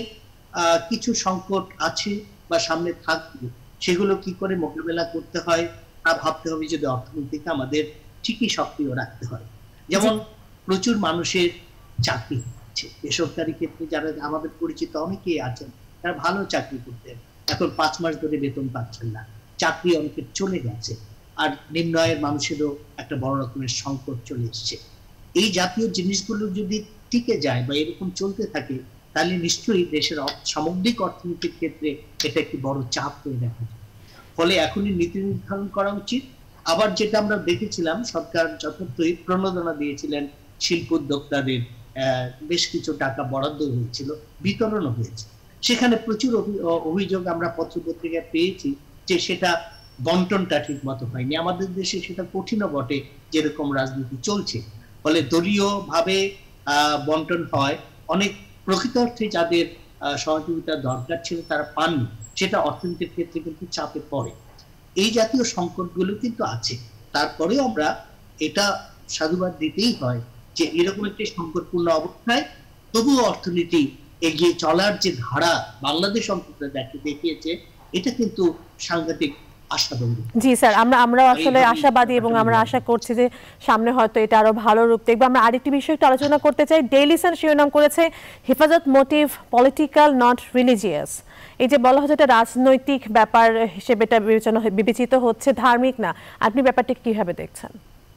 কিছু সংকট আছে বা সামনে থাকবে, সেগুলো কি করে মোকাবেলা করতে হয় তা ভাবতে হবে। যদি অর্থনীতিকে আমাদের ঠিকই সক্রিয় রাখতে হয়, যেমন প্রচুর মানুষের চাকরি হচ্ছে বেসরকারি ক্ষেত্রে, যারা আমাদের পরিচিত অনেকেই আছেন তারা ভালো চাকরি করতেন, এখন 5 মাস ধরে বেতন পাচ্ছেন না, চাকরি অনেকের চলে গেছে, আর নিম্ন আয়ের মানুষেরও একটা বড় রকমের সংকট চলে এসছে। এই জাতীয় জিনিসগুলো যদি টিকে যায় বা এরকম চলতে থাকে তাহলে নিশ্চয়ই দেশের সামগ্রিক অর্থনীতির ক্ষেত্রে এটা একটি বড় চাপ হয়ে দেখা যায়। ফলে এখনই নীতি নির্ধারণ করা উচিত। আবার যেটা আমরা দেখেছিলাম, সরকার যথার্থই প্রণোদনা দিয়েছিলেন শিল্প উদ্যোক্তাদের, বেশ কিছু টাকা বরাদ্দ হয়েছিল, বিতরণও হয়েছে। সেখানে প্রচুর অভিযোগ আমরা পত্রপত্রিকায় পেয়েছি যে সেটা বন্টনটা ঠিক মতো হয়নি। আমাদের দেশে সেটা কঠিনও বটে, যেরকম রাজনীতি চলছে। ফলে দলীয় ভাবে বন্টন হয়, অনেক প্রকৃত অর্থে যাদের সহযোগিতা দরকার ছিল তারা পাননি, সেটা অর্থনীতির ক্ষেত্রে কিন্তু চাপে পড়ে। এই জাতীয় সংকটগুলো কিন্তু আছে। তারপরেও আমরা এটা সাধুবাদ দিতেই হয় যে এরকম একটি সংকটপূর্ণ অবস্থায় তবুও অর্থনীতি এগিয়ে চলার যে ধারা বাংলাদেশ অন্তত দেখিয়েছে, এটা কিন্তু সাংঘাতিক আশাবাদী। জি স্যার, আমরা আসলে আশাবাদী এবং আমরা আশা করছি যে সামনে হয়তো এটা আরো ভালো রূপ দেখবে। আমরা আরেকটি বিষয় একটু আলোচনা করতে চাই। ডেইলি সান শিরোনাম করেছে হেফাজত মোটিভ পলিটিক্যাল নট রিলিজিয়াস। এই যে বলা হচ্ছে এটা রাজনৈতিক ব্যাপার হিসেবে এটা বিবেচিত হচ্ছে, ধার্মিক না। আপনি ব্যাপারটি কিভাবে দেখছেন?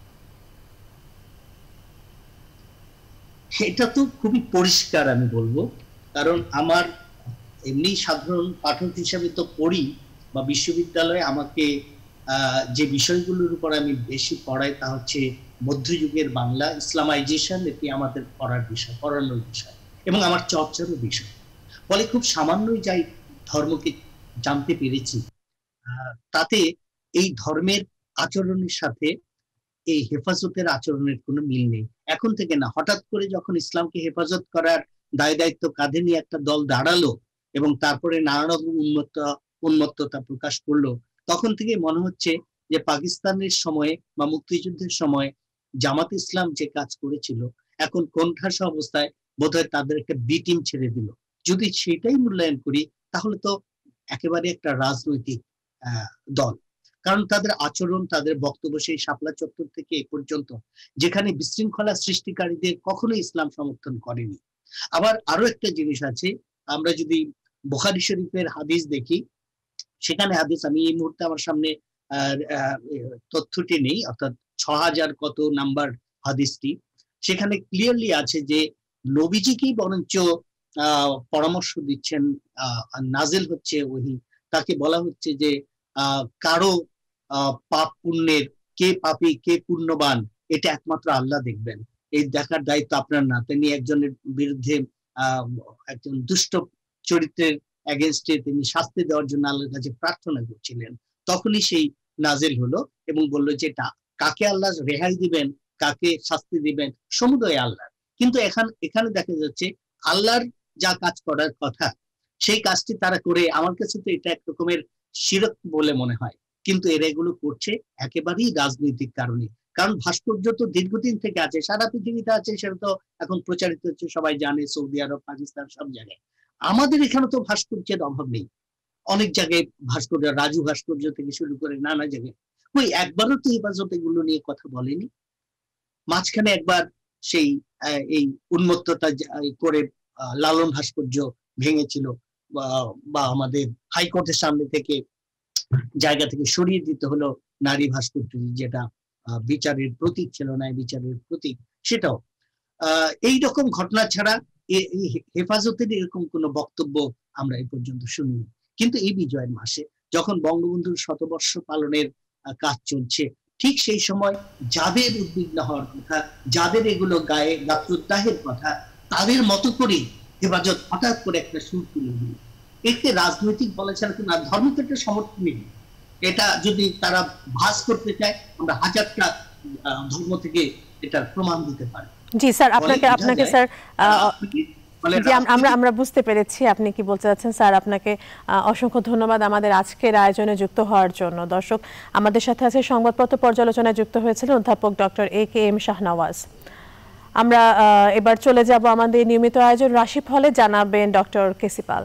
এটা তো খুবই পরিষ্কার আমি বলবো, কারণ আমার এমনি সাধারণ পাঠক হিসাবে তো পড়ি বা বিশ্ববিদ্যালয়ে আমাকে যে বিষয়গুলোর উপর আমি বেশি পড়াই তা হচ্ছে মধ্যযুগের বাংলা, ইসলামাইজেশন, এটি আমাদের পড়ানোর বিষয় এবং আমার চর্চারও বিষয়। ফলে খুব সামান্যই যাই ধর্মকে জানতে পেরেছি, তাতে এই ধর্মের আচরণের সাথে এই হেফাজতের আচরণের কোনো মিল নেই। এখন থেকে না, হঠাৎ করে যখন ইসলামকে হেফাজত করার দায় দায়িত্ব কাঁধে নিয়ে একটা দল দাঁড়ালো এবং তারপরে নানা রকম উন্মত্ততা প্রকাশ করলো, তখন থেকে মনে হচ্ছে যে পাকিস্তানের সময়ে বা মুক্তিযুদ্ধের সময় জামাত ইসলাম যে কাজ করেছিল, এখন কোণঠাসা অবস্থায় বোধহয় তাদের একটা বি টিম ছেড়ে দিল। যদি সেটাই মূল্যায়ন করি তাহলে তো একেবারে একটা রাজনৈতিক দল, কারণ তাদের আচরণ, তাদের বক্তব্য সেই শাপলা চত্বর থেকে এ পর্যন্ত, যেখানে বিশৃঙ্খলা সৃষ্টিকারীদের কখনো ইসলাম সমর্থন করেনি। আবার আরো একটা জিনিস আছে, আমরা যদি বুখারী শরীফের হাদিস দেখি, সেখানে হাদিস, আমি এই মুহূর্তে আমার সামনে তথ্যটি নেই, অর্থাৎ ৬০০০ কত নাম্বার হাদিসটি, সেখানে ক্লিয়ারলি আছে যে নবীজিকেই বরঞ্চ পরামর্শ দিচ্ছেন, নাজিল হচ্ছে ওহী, তাকে বলা হচ্ছে যে কারো পাপ পুণ্যের, কে পাপী কে পুণ্যবান এটা একমাত্র আল্লাহ দেখবেন, এই দেখার দায়িত্ব আপনার না। তিনি একজনের বিরুদ্ধে একজন দুষ্ট চরিত্রের এগেনস্টে তিনি শাস্তি দেওয়ার জন্য আল্লাহর কাছে প্রার্থনা করছিলেন, তখনই সেই নাজিল হলো এবং বললো যে কাকে আল্লাহ রেহাই দিবেন, কাকে শাস্তি দিবেন সমুদয় আল্লাহ। কিন্তু এখানে দেখা যাচ্ছে আল্লাহর যা কাজ করার কথা সেই কাজটি তারা করে, আমার কাছে তো এটা এক রকমের শিরক বলে মনে হয়, কিন্তু এরা এগুলো করছে একেবারেই রাজনৈতিক কারণে। কারণ ভাস্কর্য তো দীর্ঘদিন থেকে আছে, সারা পৃথিবীতে আছে, সেটা তো এখন প্রচারিত হচ্ছে, সবাই জানে, সৌদি আরব, পাকিস্তান, সব জায়গায়। আমাদের এখানে তো ভাস্কর্যের অভাব নেই, অনেক জায়গায় ভাস্কর্য, রাজু ভাস্কর্য থেকে শুরু করে নানা জায়গায়। ওই একবারও তো হেফাজত এগুলো নিয়ে কথা বলেনি। মাঝখানে একবার সেই এই উন্মত্ততা করে লালন ভাস্কর্য ভেঙেছিল, বা আমাদের হাইকোর্টের সামনে থেকে জায়গা থেকে সরিয়ে দিতে হলো নারী ভাস্কর্য, যেটা বিচারের প্রতীক ছিল, না বিচারের প্রতীক, সেটাও। এইরকম ঘটনা ছাড়া হেফাজতের এরকম কোনো বক্তব্য আমরা এই পর্যন্ত শুনিনি। কিন্তু এই বিজয়ের মাসে যখন বঙ্গবন্ধুর শতবর্ষ পালনের কাজ চলছে, ঠিক সেই সময় যাদের উদ্বিগ্ন হওয়ার কথা, যাদের এগুলো গায়ে গাত্রোদ্দাহের কথা, তাদের মতো করে হেফাজত হঠাৎ করে একটা সুর তুলে দিল। একে রাজনৈতিক বলা ছাড়া কিন্তু ধর্মকে একটা সমর্থন নেই। এটা যদি তারা ভাস করতে চায়, আমরা হাজারটা ধর্ম থেকে এটা প্রমাণ দিতে পারি। জি স্যার, আপনাকে স্যার, আমরা বুঝতে পেরেছি আপনি কি বলতে চাচ্ছেন। স্যার, আপনাকে অসংখ্য ধন্যবাদ আমাদের আজকের আয়োজনে যুক্ত হওয়ার জন্য। দর্শক, আমাদের সাথে আছে সংবাদপত্র পর্যালোচনায় যুক্ত হয়েছিলেন অধ্যাপক ডক্টর AKM শাহনওয়াজ। আমরা এবার চলে যাব আমাদের নিয়মিত আয়োজন রাশিফলে, জানাবেন ডক্টর কেসি পাল।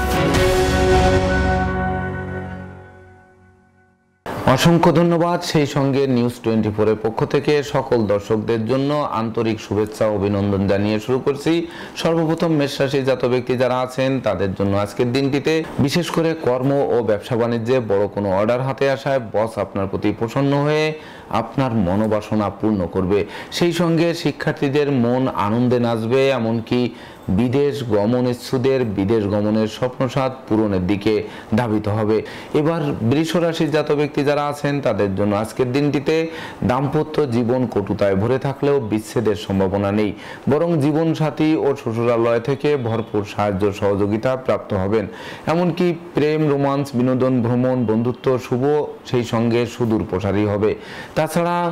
অসংখ্য ধন্যবাদ। সেই সঙ্গে নিউজ 24 এর পক্ষ থেকে সকল দর্শকদের জন্য আন্তরিক শুভেচ্ছা ও অভিনন্দন জানিয়ে শুরু করছি। সর্বপ্রথম মেষ রাশি জাত ব্যক্তি যারা আছেন তাদের জন্য আজকের দিনটিতে বিশেষ করে কর্ম ও ব্যবসা বাণিজ্যে বড় কোনো অর্ডার হাতে আসায় বস আপনার প্রতি প্রসন্ন হয়ে আপনার মনোবাসনা পূর্ণ করবে। সেই সঙ্গে শিক্ষার্থীদের মন আনন্দে নাচবে, এমনকি বিদেশ গমন ইচ্ছুদের বিদেশ গমনের স্বপ্নসাদ পূরণের দিকে ধাবিত হবে। এবার বৃষ রাশির জাত ব্যক্তি যারা আছেন তাদের জন্য আজকের দিনটিতে দাম্পত্য জীবন কটুতায় ভরে থাকলেও বিচ্ছেদের সম্ভাবনা নেই, বরং জীবনসাথী ও শ্বশুরালয় থেকে ভরপুর সাহায্য সহযোগিতা প্রাপ্ত হবেন। এমনকি প্রেম, রোমান্স, বিনোদন, ভ্রমণ, বন্ধুত্ব শুভ, সেই সঙ্গে সুদূর প্রসারী হবে। তাছাড়া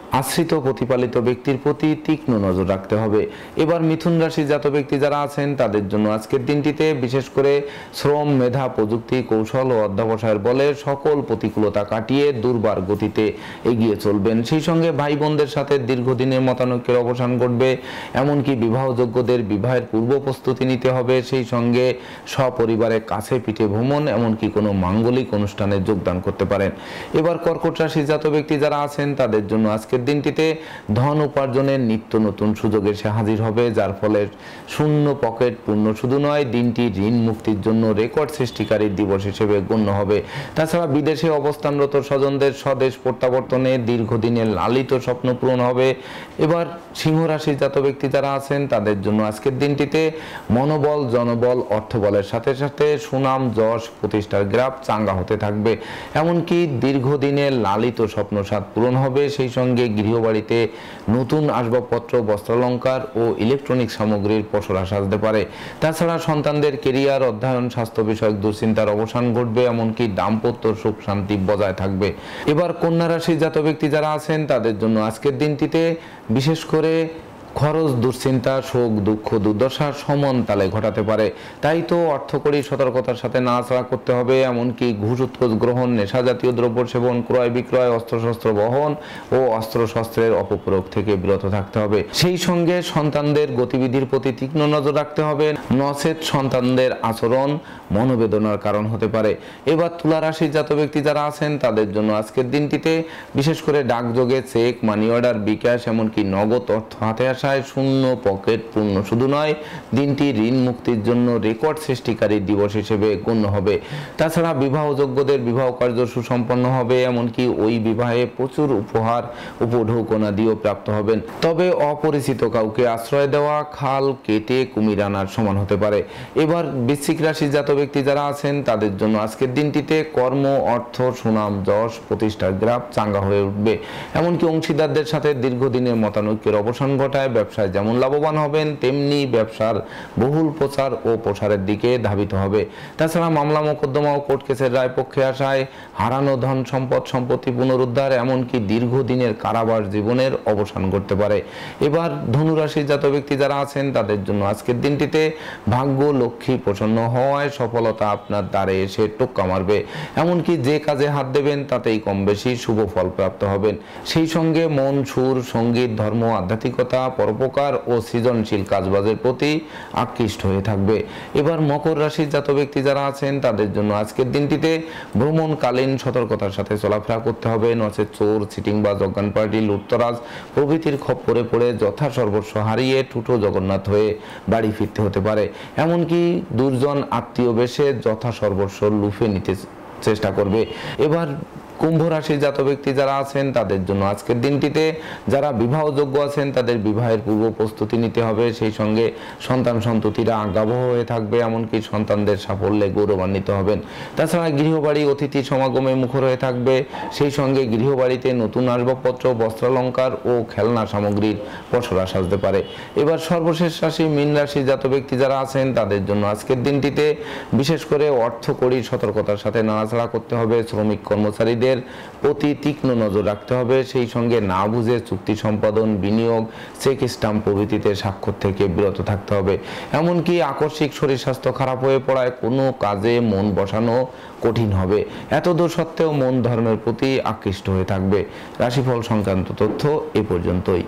আশ্রিত প্রতিপালিত ব্যক্তির প্রতি তীক্ষ্ণ নজর রাখতে হবে। এবার মিথুন রাশি জাত ব্যক্তি যারা আছেন তাদের জন্য আজকের দিনটিতে বিশেষ করে শ্রম, মেধা, প্রযুক্তি, কৌশল ও অধ্যবসায়ের বলে সকল প্রতিকূলতা কাটিয়ে দুর্বার গতিতে এগিয়ে চলবেন। সেই সঙ্গে ভাই বোনদের সাথে দীর্ঘদিনের মতানৈক্যের অবসান ঘটবে। এমনকি বিবাহযোগ্যদের বিবাহের পূর্ব প্রস্তুতি নিতে হবে। সেই সঙ্গে সপরিবারে কাছে পিঠে ভ্রমণ, এমনকি কোনো মাঙ্গলিক অনুষ্ঠানে যোগদান করতে পারেন। এবার কর্কট রাশি জাত ব্যক্তি যারা আছেন তাদের জন্য আজকের দিনটিতে ধন উপার্জনের নিত্য নতুন সুযোগ এসে হাজির হবে, যার ফলে শূন্য পকেট পূর্ণ শুধু নয়, দিনটি ঋণ মুক্তির জন্য রেকর্ড সৃষ্টিকারী দিবস হিসেবে গণ্য হবে। তাছাড়া বিদেশে অবস্থানরত স্বজনদের স্বদেশ প্রত্যাবর্তনে দীর্ঘদিনের লালিত স্বপ্ন পূরণ হবে। এবার সিংহ রাশির জাত ব্যক্তি যারা আছেন তাদের জন্য আজকের দিনটিতে মনোবল, জনবল, অর্থবলের সাথে সাথে সুনাম, যশ, প্রতিষ্ঠার গ্রাফ চাঙ্গা হতে থাকবে। এমনকি দীর্ঘদিনের লালিত স্বপ্ন সাধ পূরণ হবে। সেই সঙ্গে গৃহবাড়িতে নতুন আসবাবপত্র, বস্ত্রালঙ্কার ও ইলেকট্রনিক সামগ্রীর পসরা সাজতে পারে। তাছাড়া সন্তানদের কেরিয়ার, অধ্যয়ন, স্বাস্থ্য বিষয়ক দুশ্চিন্তার অবসান ঘটবে। এমনকি দাম্পত্য সুখ শান্তি বজায় থাকবে। এবার কন্যা রাশির জাত ব্যক্তি যারা আছেন তাদের জন্য আজকের দিনটিতে বিশেষ করে খরচ, দুশ্চিন্তা, শোক, দুঃখ, দুর্দশা সমান তালে ঘটাতে পারে। তাই তো অর্থকরী সতর্কতার সাথে নাড়াচাড়া করতে হবে। এমনকি ঘুষ, উৎকোচ গ্রহণ, নেশা জাতীয় দ্রব্য সেবন, ক্রয় বিক্রয়, অস্ত্রশস্ত্র বহন ও অস্ত্রশস্ত্রের অপপ্রয়োগ থেকে বিরত থাকতে হবে। সেই সঙ্গে সন্তানদের গতিবিধির প্রতি তীক্ষ্ণ নজর রাখতে হবে, নচেত সন্তানদের আচরণ মনোবেদনার কারণ হতে পারে। এবার তুলা রাশির জাত ব্যক্তি যারা আছেন তাদের জন্য আজকের দিনটিতে বিশেষ করে ডাকযোগে চেক, মানি অর্ডার, বিকাশ, এমনকি নগদ অর্থ হাতে আসায় শূন্য পকেট পূর্ণ শুধু নয়, দিনটি ঋণ মুক্তির জন্য রেকর্ড সৃষ্টিকারী দিবস হিসেবে গণ্য হবে। তাছাড়া বিবাহযোগ্যদের বিবাহ কার্য সুসম্পন্ন হবে। এমনকি ওই বিবাহে প্রচুর উপহার, উপঢৌকনাদিও প্রাপ্ত হবেন। তবে অপরিচিত কাউকে আশ্রয় দেওয়া খাল কেটে কুমির আনার সমান হতে পারে। এবার বৃশ্চিক রাশির জাত ব্যক্তি যারা আছেন তাদের জন্য আজকের দিনটিতে কর্ম, অর্থ, সুনাম, যশ, প্রতিষ্ঠার গ্রাফ চাঙ্গা হয়ে উঠবে। এমনকি অংশীদারদের সাথে দীর্ঘদিনের মতানৈক্যের অবসান ঘটায় ব্যবসায় যেমন লাভবান হবেন, তেমনি ব্যবসার বহুল প্রচার ও প্রসারের দিকে ধাবিত হবে। তাছাড়া মামলা, মোকদ্দমা ও কোর্ট কেসের রায় পক্ষে আসায় হারানো ধন সম্পদ, সম্পত্তি পুনরুদ্ধার, এমনকি দীর্ঘদিনের কারাবাস জীবনের অবসান ঘটতে পারে। এবার ধনুরাশির জাত ব্যক্তি যারা আছেন তাদের জন্য আজকের দিনটিতে ভাগ্য, লক্ষ্মী প্রসন্ন হওয়ায় সফলতা আপনার দ্বারে এসে টোক্কা মারবে। এমনকি যে কাজে হাত দেবেন তাতেই কম বেশি শুভ ফল প্রাপ্ত হবেন। সেই সঙ্গে মন, সুর, সঙ্গীত, ধর্ম, আধ্যাত্মিকতা, পরোপকার ও সৃজনশীল কাজবাজের প্রতি আকৃষ্ট হয়ে থাকবে। এবার মকর রাশির জাত ব্যক্তি যারা আছেন তাদের জন্য আজকের দিনটিতে ভ্রমণকালীন সতর্কতার সাথে চলাফেরা করতে হবে, নচেত চোর, চিটিংবাজ, অজ্ঞান পার্টি, লুটতরাজ প্রভৃতির খপ্পরে পড়ে যথা সর্বস্ব হারিয়ে টুটো জগন্নাথ হয়ে বাড়ি ফিরতে হতে পারে। এমনকি দুর্জন আত্মীয় বেশে যথা সর্বস্ব লুফে নিতে চেষ্টা করবে। এবার কুম্ভ রাশির জাত ব্যক্তি যারা আছেন তাদের জন্য আজকের দিনটিতে যারা বিবাহযোগ্য আছেন তাদের বিবাহের পূর্ব প্রস্তুতি নিতে হবে। সেই সঙ্গে সন্তান সন্ততিরা আজ্ঞাবহ হয়ে থাকবে। এমনকি সন্তানদের সাফল্যে গৌরবান্বিত হবেন। তাছাড়া গৃহবাড়ি অতিথি সমাগমে মুখর হয়ে থাকবে। সেই সঙ্গে গৃহবাড়িতে নতুন আসবাবপত্র, বস্ত্রালঙ্কার ও খেলনা সামগ্রীর পসরা সাজতে পারে। এবার সর্বশেষ রাশি মীন রাশির জাত ব্যক্তি যারা আছেন তাদের জন্য আজকের দিনটিতে বিশেষ করে অর্থকরী সতর্কতার সাথে নাড়াচাড়া করতে হবে। শ্রমিক কর্মচারীদের প্রতি তীক্ষ্ণ নজর রাখতে হবে। সেই সঙ্গে না বুঝে চুক্তি সম্পাদন, বিনিয়োগ, চেক স্টাম্প প্রভৃতিতে স্বাক্ষর থেকে বিরত থাকতে হবে। এমনকি আকস্মিক শরীর স্বাস্থ্য খারাপ হয়ে পড়ায় কোনো কাজে মন বসানো কঠিন হবে। এতদূর সত্ত্বেও মন ধর্মের প্রতি আকৃষ্ট হয়ে থাকবে। রাশিফল সংক্রান্ত তথ্য এ পর্যন্তই।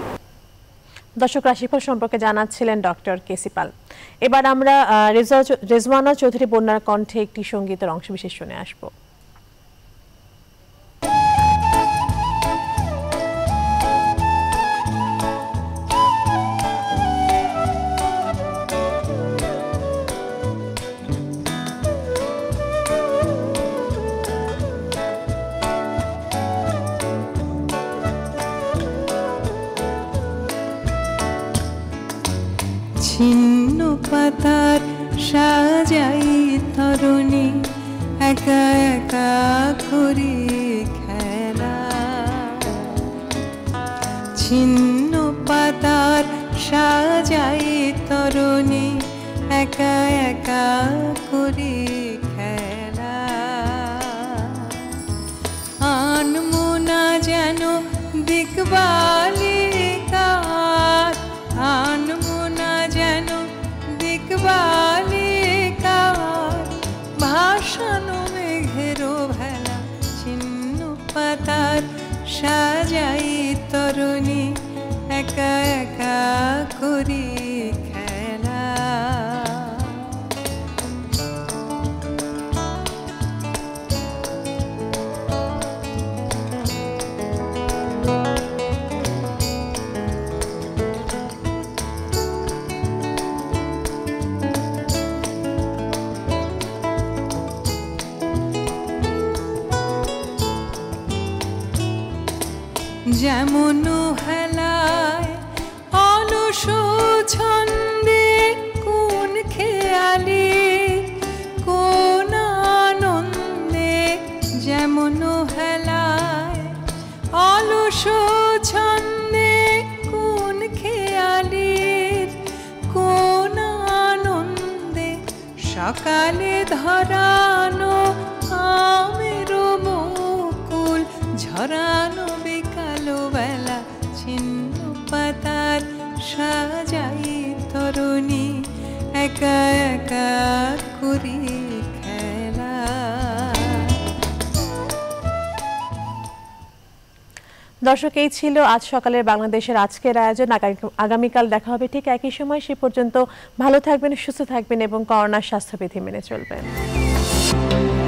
দর্শক, রাশিফল সম্পর্কে জানাচ্ছিলেন ডক্টর কেসি পাল। এবার আমরা রেজওয়ানা চৌধুরী বন্যার কণ্ঠে একটি সঙ্গীতের অংশবিশেষ শুনে আসবো। ছিন্ন পাতার সাজাই তরুণী একা একা করি খেলা, ছিন্ন পাতার সাজাই তরুণী একা একা করি খেলা, আনমনা যেন দিক দিকবালিকার আনবো না যেন দিকবালিকার ভাসানো মেঘেরও ভেলা ছিন্ন পাতার সাজাই তরুণী একা একা করি খেলা। যেমন হেলায় অলস ছন্দে কোন খেয়ালি কোন আনন্দে, যেমন হেলায় অলস ছন্দে কোন খেয়ালির কোন আনন্দে, সকালে ধরানো আমের বকুল ঝরানো বিকালো বেলা ছিন্ন পাতার সাজাই তরুণী একা একা করি খেলা। দর্শক, এই ছিল আজ সকালের বাংলাদেশের আজকের আয়োজন। আগামীকাল দেখা হবে ঠিক একই সময়। সে পর্যন্ত ভালো থাকবেন, সুস্থ থাকবেন এবং করোনার স্বাস্থ্যবিধি মেনে চলবেন।